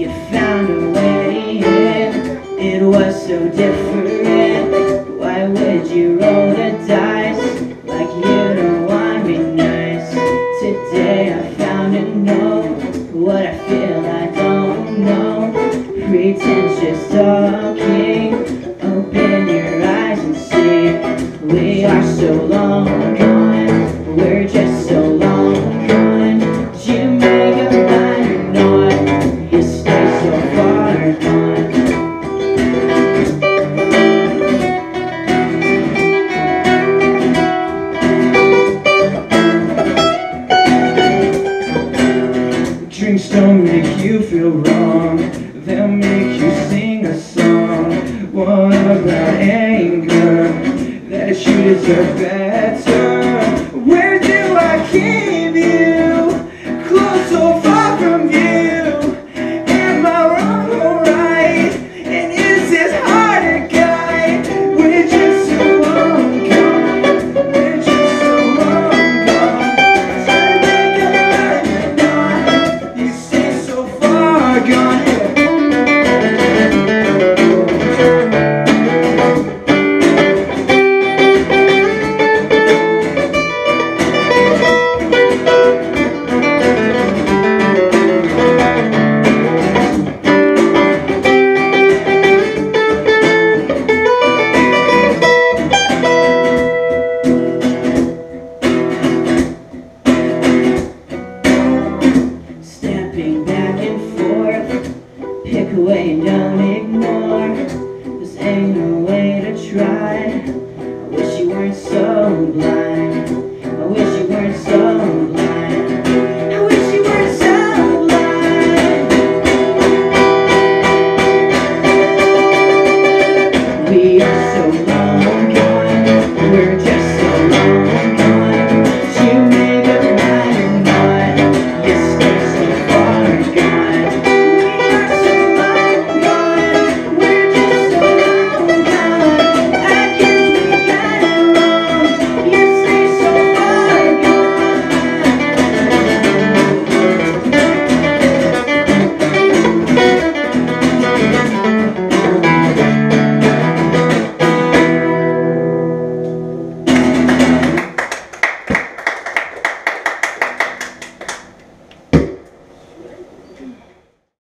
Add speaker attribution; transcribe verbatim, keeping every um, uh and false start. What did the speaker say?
Speaker 1: You found a way in, it was so different. Why would you roll the dice like you don't want me nice? Today I found a note, what I feel I don't know. Pretentious talking, open your eyes and see. We are so long gone, we're just so long gone. Did you make up your mind or not? You stay so far gone. Drinks don't make you feel wrong, they'll make you sing a song. What about anger? That you deserve better. Where do I keep you? Close, so far from you. Am I wrong or right? And is this hard to guide? We're just so long gone. We're just so long gone. Try to make up your mind or not. You stay so far gone. Back and forth, pick away and don't ignore. This ain't no way to try. I wish you weren't so blind.